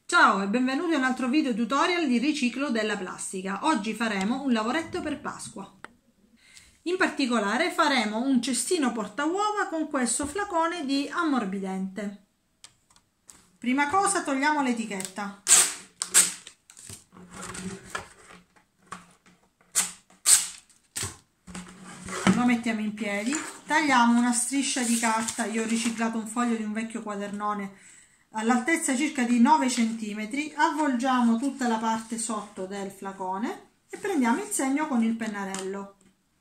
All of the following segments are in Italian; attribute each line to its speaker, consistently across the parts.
Speaker 1: Ciao e benvenuti a un altro video tutorial di riciclo della plastica. Oggi faremo un lavoretto per Pasqua. In particolare faremo un cestino porta uova con questo flacone di ammorbidente. Prima cosa togliamo l'etichetta. Lo mettiamo in piedi, tagliamo una striscia di carta, io ho riciclato un foglio di un vecchio quadernone all'altezza circa di 9 cm, avvolgiamo tutta la parte sotto del flacone e prendiamo il segno con il pennarello.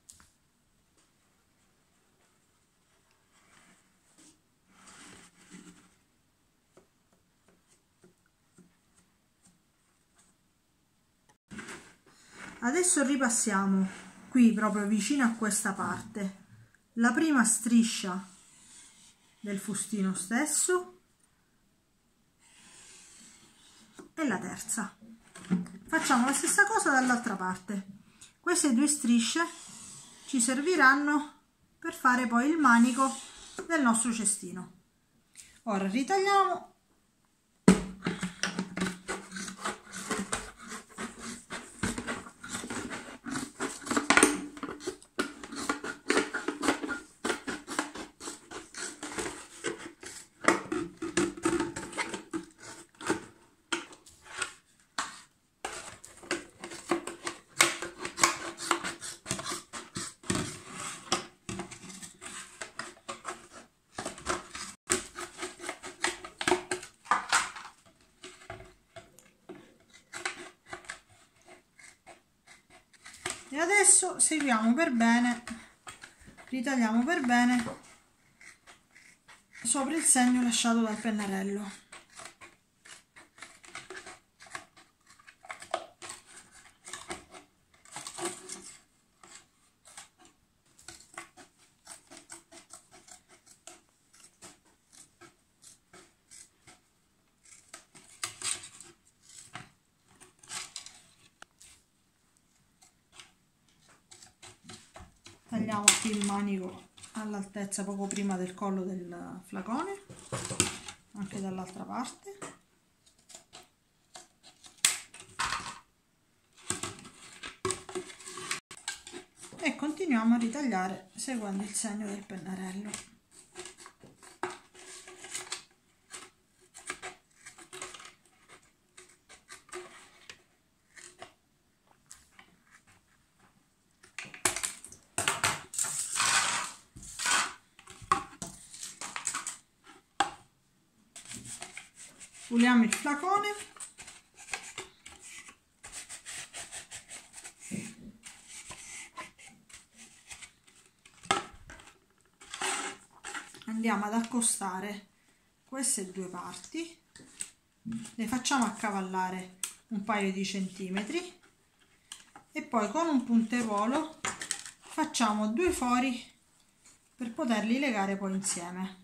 Speaker 1: Adesso ripassiamo qui proprio vicino a questa parte la prima striscia del fustino stesso e la terza. Facciamo la stessa cosa dall'altra parte. Queste due strisce ci serviranno per fare poi il manico del nostro cestino. Ora ritagliamo . E adesso seguiamo per bene, ritagliamo per bene sopra il segno lasciato dal pennarello. Tagliamo qui il manico all'altezza poco prima del collo del flacone, anche dall'altra parte. E continuiamo a ritagliare seguendo il segno del pennarello. Puliamo il flacone . Andiamo ad accostare queste due parti, le facciamo accavallare un paio di centimetri e poi con un punteruolo facciamo due fori per poterli legare poi insieme.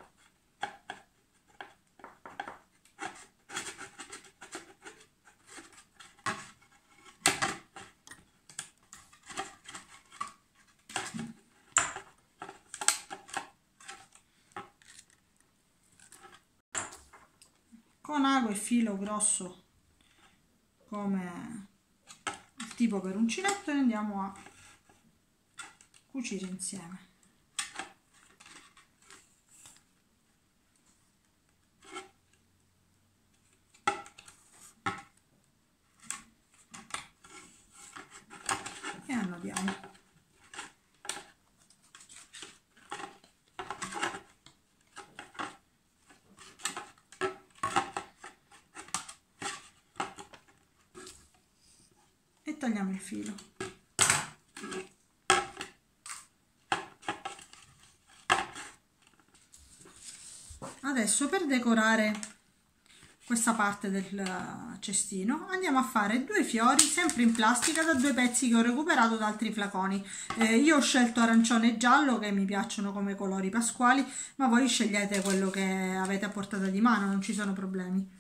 Speaker 1: Con ago e filo grosso come il tipo per uncinetto e andiamo a cucire insieme. E annodiamo. E tagliamo il filo. Adesso per decorare questa parte del cestino andiamo a fare due fiori sempre in plastica da due pezzi che ho recuperato da altri flaconi. Io ho scelto arancione e giallo che mi piacciono come colori pasquali, ma voi scegliete quello che avete a portata di mano, non ci sono problemi.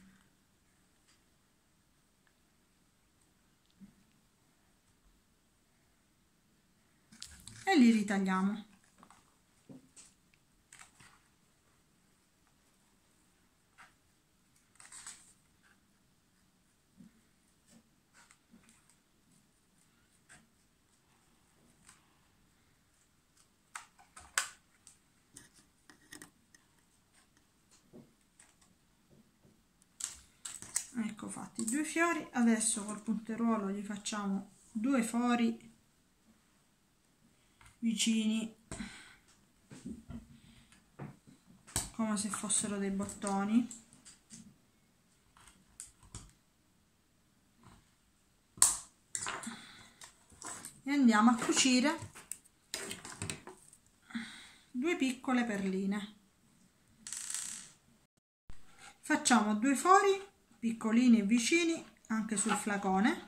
Speaker 1: E li ritagliamo. Ecco fatti 2 fiori. Adesso col punteruolo gli facciamo 2 fori vicini come se fossero dei bottoni. E andiamo a cucire 2 piccole perline. Facciamo 2 fori piccolini e vicini anche sul flacone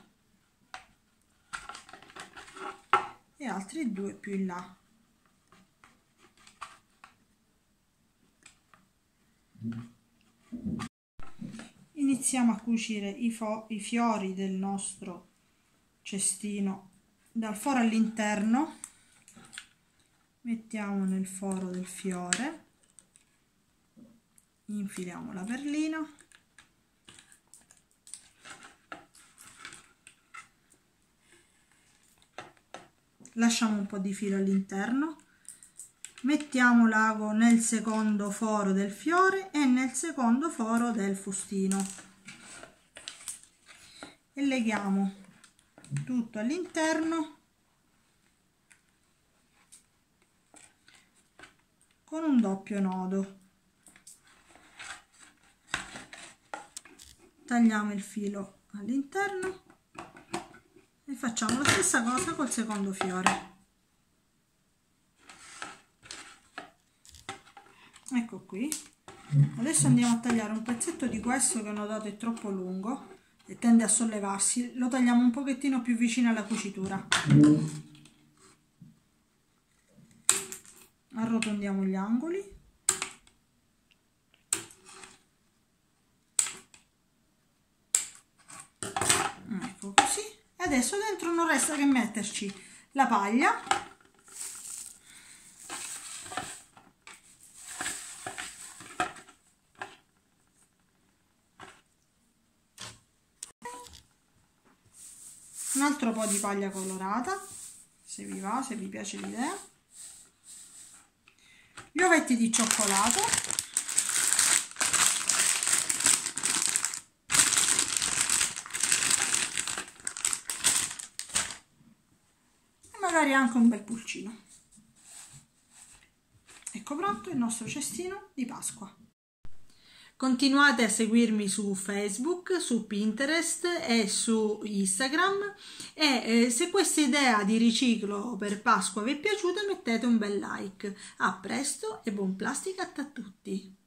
Speaker 1: e altri 2 più in là. Iniziamo a cucire i fiori del nostro cestino dal foro all'interno. Mettiamo nel foro del fiore, infiliamo la perlina, lasciamo un po' di filo all'interno, mettiamo l'ago nel secondo foro del fiore e nel secondo foro del fustino e leghiamo tutto all'interno con un doppio nodo. Tagliamo il filo all'interno e facciamo la stessa cosa col secondo fiore. Ecco qui. Adesso andiamo a tagliare un pezzetto di questo che ho notato è troppo lungo e tende a sollevarsi. Lo tagliamo un pochettino più vicino alla cucitura. Arrotondiamo gli angoli. Ecco così. E adesso dentro non resta che metterci la paglia. Un altro po' di paglia colorata, se vi va, se vi piace l'idea. Gli ovetti di cioccolato. E magari anche un bel pulcino. Ecco pronto il nostro cestino di Pasqua. Continuate a seguirmi su Facebook, su Pinterest e su Instagram e se questa idea di riciclo per Pasqua vi è piaciuta mettete un bel like. A presto e buon plastic a tutti!